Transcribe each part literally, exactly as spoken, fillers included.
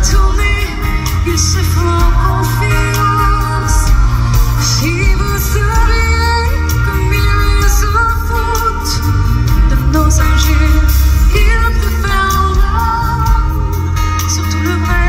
retourner, ils se font confiance. Si vous saviez comme ils se foutent de nos injures, ils préfèrent l'homme, surtout le vrai.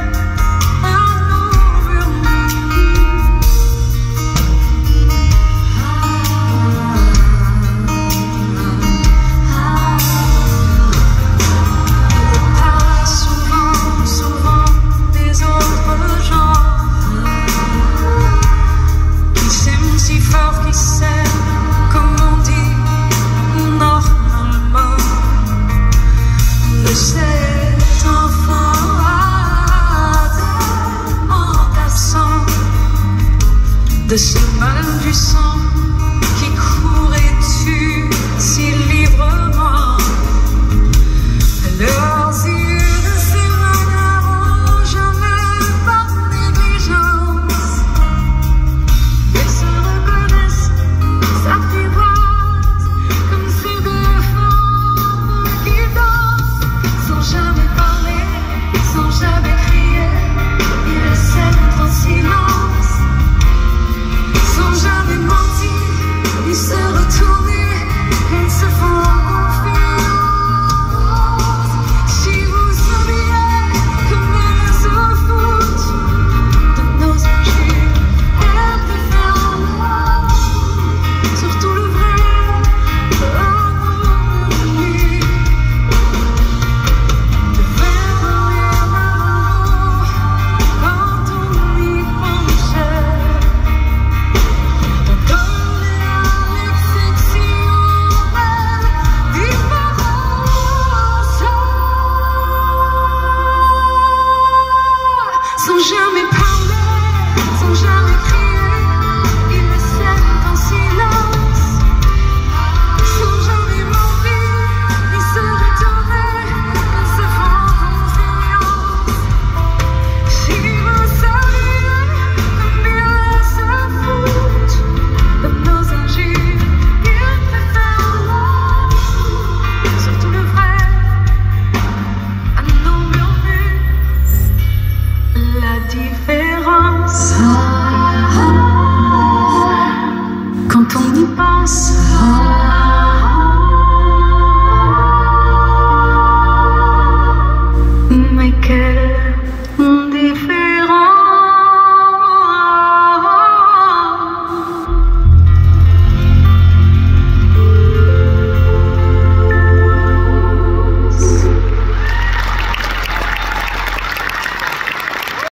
De ce mal du sang qui court et tue si librement. Leurs yeux ne s'évanouiront jamais par négligence. Ils se reconnaissent, s'apprivoisent comme ces deux femmes qui dansent sans jamais parler, sans jamais crier. Ils s'aiment en silence. Sans jamais mentir, ils se retournent, ils se font